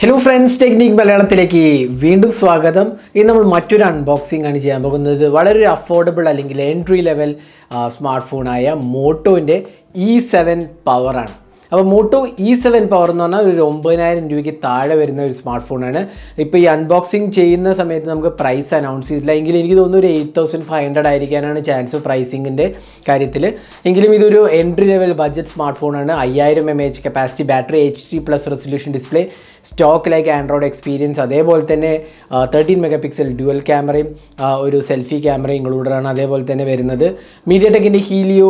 Hello friends, Technique മലയാളത്തിലേക്ക് വീണ്ടും സ്വാഗതം. ഇന്ന് നമ്മൾ മറ്റൊരു അൺബോക്സിംഗ് ആണ് ചെയ്യാൻ പോകുന്നത്. വളരെ അഫോർഡബിൾ അല്ലെങ്കിൽ എൻട്രി ലെവൽ സ്മാർട്ട് ഫോണായ മോട്ടോൻ്റെ E7 പവർ ആണ്. അപ്പോൾ മോട്ടോ E7 പവർ എന്ന് പറഞ്ഞാൽ ഒരു 9,000 രൂപയ്ക്ക് താഴെ വരുന്ന ഒരു സ്മാർട്ട് ഫോണാണ്. ഇപ്പോൾ ഈ അൺബോക്സിങ് ചെയ്യുന്ന സമയത്ത് നമുക്ക് പ്രൈസ് അനൗൺസ് ചെയ്തില്ല എങ്കിലും എനിക്ക് തോന്നുന്നു ഒരു 8,500 ആയിരിക്കാനാണ് ചാൻസ് പ്രൈസിങ്ങിൻ്റെ കാര്യത്തിൽ. എങ്കിലും ഇതൊരു എൻട്രി ലെവൽ ബഡ്ജറ്റ് സ്മാർട്ട് ഫോണാണ്. 5000 mAh capacity battery, HD+ resolution display, stock like android experience, അതേപോലെ തന്നെ 13 MP ഡ്യുവൽ ക്യാമറയും ഒരു സെൽഫി ക്യാമറയും ഇൻക്ലൂഡഡാണ്. അതേപോലെ തന്നെ വരുന്നത് മീഡിയടെക്കിൻ്റെ ഹീലിയോ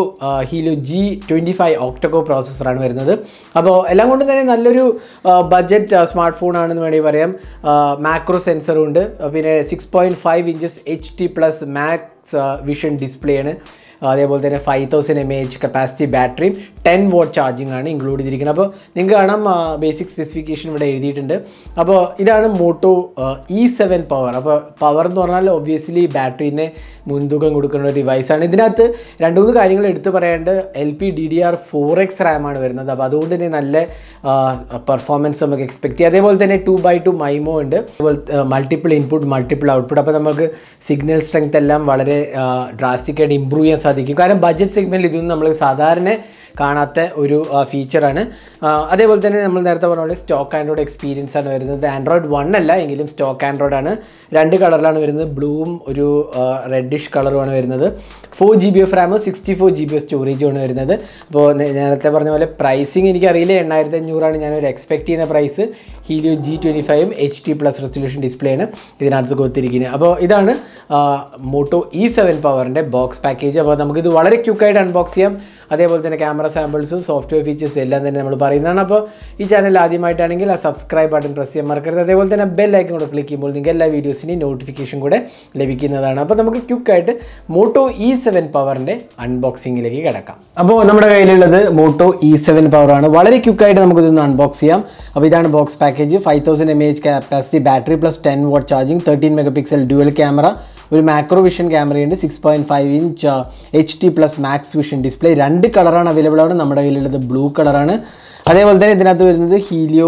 G25 ഒക്ടകോ പ്രോസസ്സറാണ് വരുന്നത്. അപ്പോൾ എല്ലാം കൊണ്ടും തന്നെ നല്ലൊരു ബഡ്ജറ്റ് സ്മാർട്ട് ഫോണാണെന്ന് വേണമെങ്കിൽ പറയാം. മാക്രോ സെൻസറും ഉണ്ട്, പിന്നെ 6.5 inches HD+ max vision display ആണ്. അതേപോലെ തന്നെ 5000 mAh കപ്പാസിറ്റി ബാറ്ററിയും 10 watt ചാർജിങ് ആണ് ഇൻക്ലൂഡ് ചെയ്തിരിക്കുന്നത്. അപ്പോൾ നിങ്ങൾക്ക് കാണാം ബേസിക് സ്പെസിഫിക്കേഷൻ ഇവിടെ എഴുതിയിട്ടുണ്ട്. അപ്പോൾ ഇതാണ് മോട്ടോ E7 പവർ. അപ്പോൾ പവർ എന്ന് പറഞ്ഞാൽ ഒബ്വിയസ്ലി ബാറ്ററീനെ മുൻതൂക്കം കൊടുക്കുന്ന ഒരു ഡിവൈസാണ്. ഇതിനകത്ത് 2-3 കാര്യങ്ങൾ എടുത്തു പറയേണ്ടത്. LPDDR4X റാമാണ് വരുന്നത്. അപ്പോൾ അതുകൊണ്ട് തന്നെ നല്ല പെർഫോമൻസ് നമുക്ക് എക്സ്പെക്ട് ചെയ്യാം. അതേപോലെ തന്നെ 2x2 മൈമോ ഉണ്ട്. അതുപോലെ മൾട്ടിപ്പിൾ ഇൻപുട്ട് മൾട്ടിപ്പിൾ ഔട്ട്പുട്ട്. അപ്പോൾ നമുക്ക് സിഗ്നൽ സ്ട്രെങ്ത് എല്ലാം വളരെ ഡ്രാസ്റ്റിക്കായിട്ട് ഇമ്പ്രൂവ് ചെയ്യാൻ സാധിക്കും. കാരണം ബഡ്ജറ്റ് സെഗ്മെൻറ്റിൽ ഇതൊന്നും നമ്മൾ സാധാരണ കാണാത്ത ഒരു ഫീച്ചറാണ്. അതേപോലെ തന്നെ നമ്മൾ നേരത്തെ പറഞ്ഞ പോലെ സ്റ്റോക്ക് ആൻഡ്രോയിഡ് എക്സ്പീരിയൻസ് ആണ് വരുന്നത്. ആൻഡ്രോയിഡ് 1 അല്ല എങ്കിലും സ്റ്റോക്ക് ആൻഡ്രോയിഡ് ആണ്. 2 കളറിലാണ് വരുന്നത്, ബ്ലൂവും ഒരു റെഡിഷ് കളറുമാണ് വരുന്നത്. 4GB ഓഫ് റാമും 64GB സ്റ്റോറേജുമാണ് വരുന്നത്. അപ്പോൾ നേരത്തെ പറഞ്ഞ പോലെ പ്രൈസിങ് എനിക്കറിയില്ല, 8500 ഞാനൊരു എക്സ്പെക്ട് ചെയ്യുന്ന price. Helio G25 HD+ resolution display ആണ് ഇതിനകത്ത് കൊടുത്തിരിക്കുന്നത്. അപ്പോൾ ഇതാണ് മോട്ടോ E7 പവറിൻ്റെ ബോക്സ് പാക്കേജ്. അപ്പോൾ നമുക്കിത് വളരെ ക്വിക്കായിട്ട് അൺബോക്സ് ചെയ്യാം. അതേപോലെ തന്നെ ക്യാമറ സാമ്പിൾസും സോഫ്റ്റ്വെയർ ഫീച്ചേഴ്സും എല്ലാം തന്നെ നമ്മൾ പറയുന്നതാണ്. അപ്പോൾ ഈ ചാനൽ ആദ്യമായിട്ടാണെങ്കിൽ ആ സബ്സ്ക്രൈബ് ബട്ടൺ പ്രസ് ചെയ്യാൻ മറക്കരുത്. അതേപോലെ തന്നെ ബെൽ ഐക്കൺ കൂടെ ക്ലിക്ക് ചെയ്യുമ്പോൾ നിങ്ങൾക്ക് എല്ലാ വീഡിയോസിൻ്റെയും നോട്ടിഫിക്കേഷൻ കൂടെ ലഭിക്കുന്നതാണ്. അപ്പോൾ നമുക്ക് ക്വിക്കായിട്ട് മോട്ടോ E7 പവറിൻ്റെ അൺബോക്സിങ്ങിലേക്ക് കിടക്കാം. അപ്പോൾ നമ്മുടെ കയ്യിലുള്ളത് മോട്ടോ E7 പവറാണ്. വളരെ ക്വിക്കായിട്ട് നമുക്കിതൊന്ന് അൺബോക്സ് ചെയ്യാം. അപ്പോൾ ഇതാണ് box package. 5000 mAh capacity battery plus 10 watt charging, 13 MP dual camera, ഒരു മാക്രോ വിഷൻ ക്യാമറയുണ്ട്, 6.5 inch HD+ max vision display. 2 കളറാണ് അവൈലബിൾ ആണ്. നമ്മുടെ കയ്യിലുള്ളത് ബ്ലൂ കളറാണ്. അതേപോലെ തന്നെ ഇതിനകത്ത് വരുന്നത് ഹീലിയോ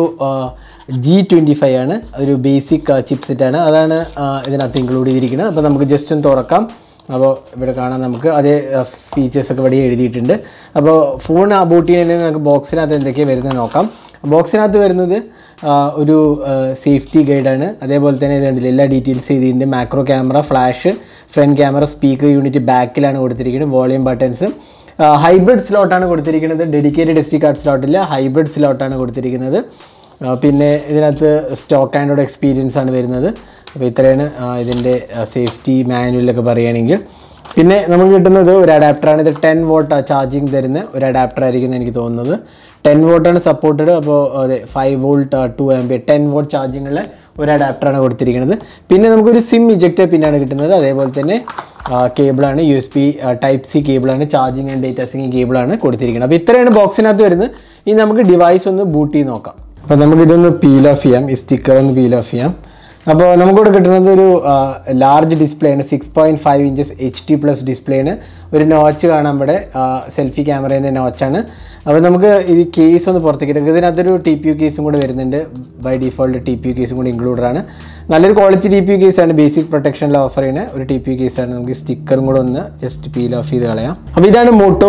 G25 ആണ്, ഒരു ബേസിക് ചിപ്സെറ്റാണ്. അതാണ് ഇതിനകത്ത് ഇൻക്ലൂഡ് ചെയ്തിരിക്കുന്നത്. അപ്പോൾ നമുക്ക് ജസ്റ്റ് ഒന്ന് തുറക്കാം. അപ്പോൾ ഇവിടെ കാണാം, നമുക്ക് അതേ ഫീച്ചേഴ്സൊക്കെ ഇവിടെ എഴുതിയിട്ടുണ്ട്. അപ്പോൾ ഫോൺ ബൂട്ട് ചെയ്യുന്നതിന് നമുക്ക് ബോക്സിനകത്ത് എന്തൊക്കെയാണ് വരുന്നത് നോക്കാം. ബോക്സിനകത്ത് വരുന്നത് ഒരു സേഫ്റ്റി ഗൈഡാണ്. അതേപോലെ തന്നെ ഇത് കണ്ടില്ല, എല്ലാ ഡീറ്റെയിൽസ് ചെയ്തിട്ടുണ്ട്. Macro camera, flash, front camera, speaker unit ബാക്കിലാണ് കൊടുത്തിരിക്കുന്നത്, വോളിയം ബട്ടൺസ്. ഹൈബ്രിഡ് സ്ലോട്ടാണ് കൊടുത്തിരിക്കുന്നത്, ഡെഡിക്കേറ്റഡ് SD കാർഡ് സ്ലോട്ടില്ല, ഹൈബ്രിഡ് സ്ലോട്ടാണ് കൊടുത്തിരിക്കുന്നത്. പിന്നെ ഇതിനകത്ത് സ്റ്റോക്ക് ആൻഡ്രോയിഡ് എക്സ്പീരിയൻസ് ആണ് വരുന്നത്. അപ്പോൾ ഇത്രയാണ് ഇതിൻ്റെ സേഫ്റ്റി മാനുവലൊക്കെ പറയുകയാണെങ്കിൽ. പിന്നെ നമുക്ക് കിട്ടുന്നത് ഒരു അഡാപ്റ്ററാണ്. ഇത് 10 watt ചാർജിങ് തരുന്ന ഒരു അഡാപ്റ്റർ ആയിരിക്കും എനിക്ക് തോന്നുന്നത്. 10 watt സപ്പോർട്ടഡ്. അപ്പോൾ അതെ, 5 volt 2 MP 10 watt ചാർജിങ്ങുള്ള ഒരു അഡാപ്റ്ററാണ് കൊടുത്തിരിക്കുന്നത്. പിന്നെ നമുക്കൊരു സിം ഇജക്റ്റർ പിന്നാണ് കിട്ടുന്നത്. അതേപോലെ തന്നെ കേബിളാണ്, USB Type-C കേബിളാണ്, ചാർജിങ് ആൻഡ് ഡേറ്റ സിംഗിങ് കേബിളാണ് കൊടുത്തിരിക്കുന്നത്. അപ്പോൾ ഇത്രയാണ് ബോക്സിനകത്ത് വരുന്നത്. ഇനി നമുക്ക് ഡിവൈസ് ഒന്ന് ബൂട്ട് ചെയ്ത് നോക്കാം. അപ്പോൾ നമുക്കിതൊന്ന് പീൽ ഓഫ് ചെയ്യാം, ഈ സ്റ്റിക്കർ ഒന്ന് പീൽ ഓഫ് ചെയ്യാം. അപ്പോൾ നമുക്കിവിടെ കിട്ടുന്നത് ഒരു ലാർജ് ഡിസ്പ്ലേ ആണ്, 6.5 ഇഞ്ചസ് HD+ ഡിസ്പ്ലേ ആണ്. ഒരു നോച്ച് കാണാൻ ഇവിടെ, സെൽഫി ക്യാമറേൻ്റെ നോച്ചാണ്. അപ്പോൾ നമുക്ക് ഈ കേസ് ഒന്ന് പുറത്തേക്ക് എടുക്കുക. ഇതിനകത്തൊരു TPU കേസും കൂടെ വരുന്നുണ്ട്. ബൈ ഡിഫോൾട്ട് TPU കേസും കൂടി ഇൻക്ലൂഡഡാണ്. നല്ലൊരു ക്വാളിറ്റി TPU കേസാണ്, ബേസിക് പ്രൊട്ടക്ഷനിൽ ഓഫർ ചെയ്യുന്ന ഒരു TPU കേസാണ്. നമുക്ക് സ്റ്റിക്കറും കൂടെ ഒന്ന് ജസ്റ്റ് പീൽ ഓഫ് ചെയ്ത് കളയാം. അപ്പോൾ ഇതാണ് മോട്ടോ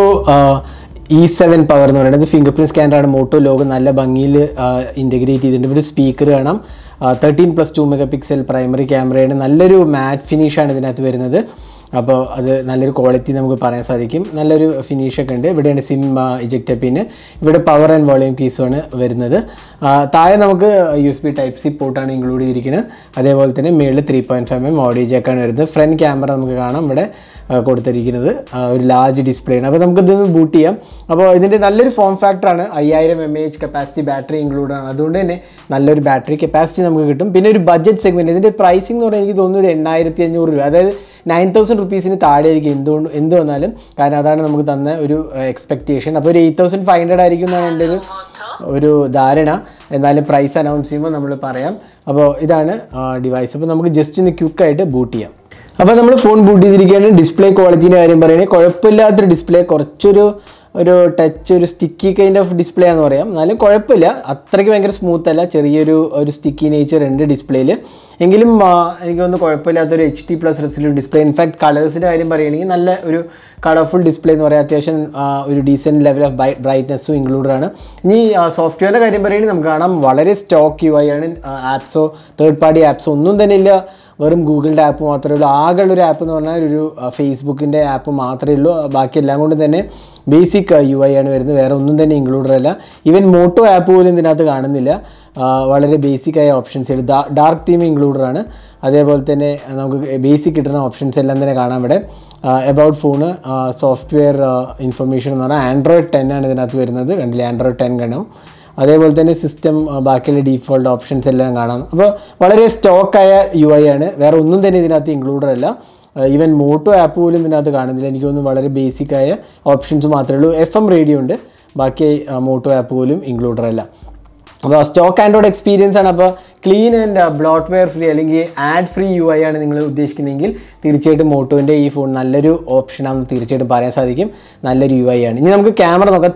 E7 പവർ എന്ന് പറയുന്നത്. ഫിംഗർ പ്രിൻറ്റ് സ്കാനറാണ്. മോട്ടോ ലോഗോ നല്ല ഭംഗിയിൽ ഇൻറ്റഗ്രേറ്റ് ചെയ്തിട്ടുണ്ട്. ഒരു സ്പീക്കർ കാണാം, 13+2 MP പ്രൈമറി ക്യാമറയാണ്. നല്ലൊരു മാറ്റ് ഫിനിഷാണ് ഇതിനകത്ത് വരുന്നത്. അപ്പോൾ അത് നല്ലൊരു ക്വാളിറ്റി നമുക്ക് പറയാൻ സാധിക്കും. നല്ലൊരു ഫിനിഷൊക്കെ ഉണ്ട്. ഇവിടെയാണ് സിം ഇജക്റ്റർ പിൻ, ഇവിടെ പവർ ആൻഡ് വോളിയം കീസുമാണ് വരുന്നത്. താഴെ നമുക്ക് USB Type-C പോർട്ടാണ് ഇൻക്ലൂഡ് ചെയ്തിരിക്കുന്നത്. അതേപോലെ തന്നെ മുകളിൽ 3.5mm ഓഡിയോ ജാക്കാണ് വരുന്നത്. ഫ്രണ്ട് ക്യാമറ നമുക്ക് കാണാം ഇവിടെ കൊടുത്തിരിക്കുന്നത്, ഒരു ലാർജ് ഡിസ്പ്ലേ ആണ്. അപ്പോൾ നമുക്കിത് ബൂട്ട് ചെയ്യാം. അപ്പോൾ ഇതിൻ്റെ നല്ലൊരു ഫോം ഫാക്ടറാണ്. 5000 mAh കപ്പാസിറ്റി ബാറ്ററി ഇൻക്ലൂഡ് ആണ്. അതുകൊണ്ട് തന്നെ നല്ലൊരു ബാറ്ററി കപ്പാസിറ്റി നമുക്ക് കിട്ടും. പിന്നെ ഒരു ബഡ്ജറ്റ് സെഗ്മെൻറ്റ്. ഇതിൻ്റെ പ്രൈസിംഗ് എന്ന് പറഞ്ഞാൽ എനിക്ക് തോന്നുന്നു ഒരു 8500 രൂപ, അതായത് 9000 rupeesന് താഴെ ആയിരിക്കും എന്ത് വന്നാലും. കാരണം അതാണ് നമുക്ക് തന്ന ഒരു എക്സ്പെക്റ്റേഷൻ. അപ്പോൾ ഒരു 8500 ആയിരിക്കും എന്നാണ് എൻ്റെ ഒരു ധാരണ. എന്നാലും പ്രൈസ് അനൗൺസ് ചെയ്യുമ്പോൾ നമ്മൾ പറയാം. അപ്പോൾ ഇതാണ് ഡിവൈസ്. അപ്പോൾ നമുക്ക് ജസ്റ്റ് ഒന്ന് ക്വിക്കായിട്ട് ബൂട്ട് ചെയ്യാം. അപ്പോൾ നമ്മൾ ഫോൺ ബൂട്ട് ചെയ്തിരിക്കുകയാണ്. ഡിസ്പ്ലേ ക്വാളിറ്റീൻ്റെ കാര്യം പറയുകയാണെങ്കിൽ കുഴപ്പമില്ലാത്തൊരു ഡിസ്പ്ലേ, കുറച്ചൊരു ഒരു ടച്ച് ഒരു സ്റ്റിക്കി കൈൻഡ് ഓഫ് ഡിസ്പ്ലേ ആണെന്ന് പറയാം. എന്നാലും കുഴപ്പമില്ല, അത്രയ്ക്ക് ഭയങ്കര സ്മൂത്ത് അല്ല, ചെറിയൊരു സ്റ്റിക്കി നേച്ചർ ഉണ്ട് ഡിസ്പ്ലേയിൽ. എങ്കിലും എനിക്കൊന്നും കുഴപ്പമില്ലാത്തൊരു HD+ റെസല്യൂഷൻ ഡിസ്പ്ലേ. ഇൻഫാക്ട് കളേഴ്സിൻ്റെ കാര്യം പറയുകയാണെങ്കിൽ നല്ല ഒരു കളർഫുൾ ഡിസ്പ്ലേ എന്ന് പറയാം. അത്യാവശ്യം ഒരു ഡീസൻറ്റ് ലെവൽ ഓഫ് ബ്രൈറ്റ്നസ്സും ഇൻക്ലൂഡഡ് ആണ്. ഇനി സോഫ്റ്റ്വെയറിൻ്റെ കാര്യം പറയുകയാണെങ്കിൽ നമുക്ക് കാണാം വളരെ സ്റ്റോക്ക് UI ആണ്. ആപ്സോ തേർഡ് പാർട്ടി ആപ്സോ ഒന്നും തന്നെ ഇല്ല. വെറും ഗൂഗിളിൻ്റെ ആപ്പ് മാത്രമേ ഉള്ളൂ. ആകെയുള്ളൊരു ആപ്പ് എന്ന് പറഞ്ഞാൽ ഒരു ഫേസ്ബുക്കിൻ്റെ ആപ്പ് മാത്രമേ ഉള്ളൂ. ബാക്കി എല്ലാം കൊണ്ട് തന്നെ ബേസിക് UI ആണ് വരുന്നത്, വേറെ ഒന്നും തന്നെ ഇൻക്ലൂഡഡ് അല്ല. ഈവൻ മോട്ടോ ആപ്പ് പോലും ഇതിനകത്ത് കാണുന്നില്ല. വളരെ ബേസിക്കായ ഓപ്ഷൻസ് ഉണ്ട്. ഡാർക്ക് തീം ഇൻക്ലൂഡഡ് ആണ്. അതേപോലെ തന്നെ നമുക്ക് ബേസിക് കിട്ടുന്ന ഓപ്ഷൻസ് എല്ലാം തന്നെ കാണാം ഇവിടെ. എബൌട്ട് ഫോണ്, സോഫ്റ്റ്വെയർ ഇൻഫർമേഷൻ എന്ന് പറഞ്ഞാൽ Android 10 ആണ് ഇതിനകത്ത് വരുന്നത്. കണ്ടില്ലേ, Android 10 കാണാം. അതേപോലെ തന്നെ സിസ്റ്റം ബാക്കിയുള്ള ഡീഫോൾട്ട് ഓപ്ഷൻസ് എല്ലാം കാണാം. അപ്പോൾ വളരെ സ്റ്റോക്കായ UI ആണ്, വേറെ ഒന്നും തന്നെ ഇതിനകത്ത് ഇൻക്ലൂഡഡ് അല്ല. ഈവൻ മോട്ടോ ആപ്പ് പോലും ഇതിനകത്ത് കാണുന്നില്ല. എനിക്ക് തോന്നുന്നു വളരെ ബേസിക്കായ ഓപ്ഷൻസ് മാത്രമേ ഉള്ളൂ. FM റേഡിയോ ഉണ്ട്, ബാക്കി മോട്ടോ ആപ്പ് പോലും ഇൻക്ലൂഡഡ് അല്ല. അപ്പോൾ സ്റ്റോക്ക് ആൻഡ്രോയിഡ് എക്സ്പീരിയൻസ് ആണ്. അപ്പോൾ ക്ലീൻ ആൻഡ് ബ്ലോട്ട്വെയർ ഫ്രീ അല്ലെങ്കിൽ ആഡ് ഫ്രീ UI ആണ് നിങ്ങൾ ഉദ്ദേശിക്കുന്നതെങ്കിൽ തീർച്ചയായിട്ടും മോട്ടോൻ്റെ ഈ ഫോൺ നല്ലൊരു ഓപ്ഷനാണെന്ന് തീർച്ചയായിട്ടും പറയാൻ സാധിക്കും. നല്ലൊരു UI ആണ്. ഇനി നമുക്ക് ക്യാമറ നോക്കാം.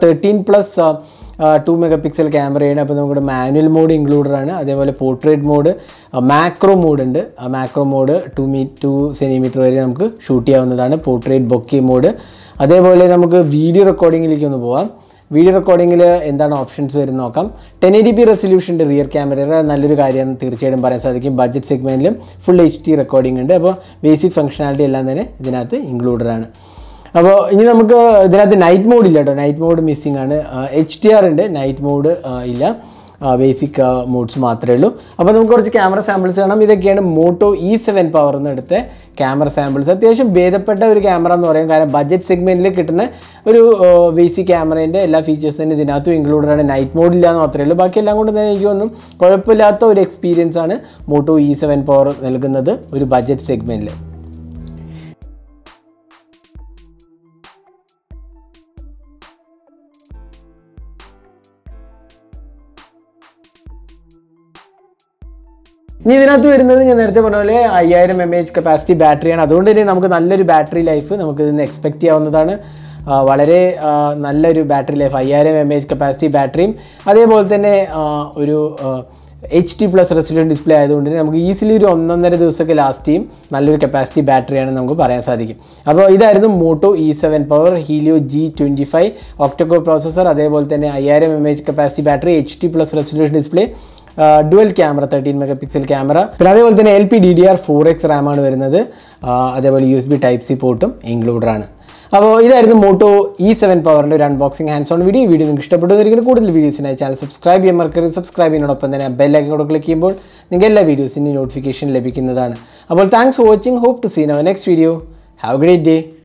13+2 മെഗാപിക്സൽ ക്യാമറയാണ്. അപ്പോൾ നമുക്ക് മാനുവൽ മോഡ് ഇൻക്ലൂഡഡ് ആണ്. അതേപോലെ പോർട്രേറ്റ് മോഡ്, മാക്രോ മോഡ് ഉണ്ട്. മാക്രോ മോഡ് 2 സെൻറ്റിമീറ്റർ വരെ നമുക്ക് ഷൂട്ട് ചെയ്യാവുന്നതാണ്. Portrait bokeh mode. അതേപോലെ നമുക്ക് വീഡിയോ റെക്കോർഡിങ്ങിലേക്ക് ഒന്ന് പോകാം. വീഡിയോ റെക്കോർഡിങ്ങിൽ എന്താണ് ഓപ്ഷൻസ് വരുന്നത് നോക്കാം. 1080p റെസൊല്യൂഷൻ്റെ റിയർ ക്യാമറയുടെ നല്ലൊരു കാര്യമാണ് തീർച്ചയായിട്ടും പറയാൻ സാധിക്കും. ബഡ്ജറ്റ് സെഗ്മെൻറ്റിലും ഫുൾ HD റെക്കോർഡിംഗ് ഉണ്ട്. അപ്പോൾ ബേസിക് ഫംഗ്ഷനാലിറ്റി എല്ലാം തന്നെ ഇതിനകത്ത് ഇൻക്ലൂഡഡ് ആണ്. അപ്പോൾ ഇനി നമുക്ക് ഇതിനകത്ത് നൈറ്റ് മോഡ് ഇല്ല കേട്ടോ. നൈറ്റ് മോഡ് മിസ്സിംഗ് ആണ്. HDR ഉണ്ട്, നൈറ്റ് മോഡ് ഇല്ല. ബേസിക് മോഡ്സ് മാത്രമേ ഉള്ളൂ. അപ്പോൾ നമുക്ക് കുറച്ച് ക്യാമറ സാമ്പിൾസ് കാണാം. ഇതൊക്കെയാണ് മോട്ടോ E7 പവർ എന്നെടുത്ത ക്യാമറ സാമ്പിൾസ്. അത്യാവശ്യം ഭേദപ്പെട്ട ഒരു ക്യാമറ എന്ന് പറയും. കാരണം ബഡ്ജറ്റ് സെഗ്മെൻറ്റിൽ കിട്ടുന്ന ഒരു ബേസിക് ക്യാമറേൻ്റെ എല്ലാ ഫീച്ചേഴ്സും തന്നെ ഇതിനകത്തും ഇൻക്ലൂഡഡ് ആണ്. നൈറ്റ് മോഡ് ഇല്ല എന്ന് മാത്രമേ ഉള്ളൂ. ബാക്കി എല്ലാം കൊണ്ട് തന്നെ എനിക്കൊന്നും കുഴപ്പമില്ലാത്ത ഒരു എക്സ്പീരിയൻസ് ആണ് മോട്ടോ E7 പവർ നൽകുന്നത് ഒരു ബഡ്ജറ്റ് സെഗ്മെൻറ്റിൽ. ഇനി ഇതിനകത്ത് വരുന്നത് ഞാൻ നേരത്തെ പറഞ്ഞ പോലെ 5000 mAh കപ്പാസിറ്റി ബാറ്ററിയാണ്. അതുകൊണ്ട് തന്നെ നമുക്ക് നല്ലൊരു ബാറ്ററി ലൈഫ് നമുക്ക് ഇതിന് എക്സ്പെക്റ്റ് ചെയ്യാവുന്നതാണ്. വളരെ നല്ലൊരു ബാറ്ററി ലൈഫ്, 5000 mAh കപ്പാസിറ്റി ബാറ്ററിയും അതേപോലെ തന്നെ ഒരു HD+ റെസൊല്യൂഷൻ ഡിസ്പ്ലേ ആയതുകൊണ്ട് തന്നെ നമുക്ക് ഈസിലി ഒരു 1.5 ദിവസമൊക്കെ ലാസ്റ്റ് ചെയ്യും. നല്ലൊരു കപ്പാസിറ്റി ബാറ്ററിയാണ് നമുക്ക് പറയാൻ സാധിക്കും. അപ്പോൾ ഇതായിരുന്നു Moto E7 power Helio G25 octa core processor, അതേപോലെ തന്നെ 5000 mAh capacity battery, HD+ resolution display, dual camera 13 megapixel camera, പിന്നെ അതേപോലെ തന്നെ LPDDR4X RAM ആണ് വരുന്നത്. അതേപോലെ USB Type-C പോർട്ടും ഇൻക്ലൂഡഡ് ആണ്. അപ്പോൾ ഇതായിരുന്നു മോട്ടോ E7 പവറിൻ്റെ ഒരു അൺബോക്സിംഗ് ഹാൻഡ്സ് ഓൺ വീഡിയോ നിങ്ങൾക്ക് ഇഷ്ടപ്പെട്ടു. കൂടുതൽ വീഡിയോസിനായി ചാനൽ സബ്സ്ക്രൈബ് ചെയ്യാൻ മറക്കരുത്. സബ്സ്ക്രൈബ് ചെയ്യുന്നതോടൊപ്പം തന്നെ ബെൽ ഐക്കൺ കൂടെ ക്ലിക്ക് ചെയ്യുമ്പോൾ നിങ്ങൾക്ക് എല്ലാ വീഡിയോസിൻ്റെയും നോട്ടിഫിക്കേഷൻ ലഭിക്കുന്നതാണ്. അപ്പോൾ thanks for watching. Hope to see in our next video. Have a great day.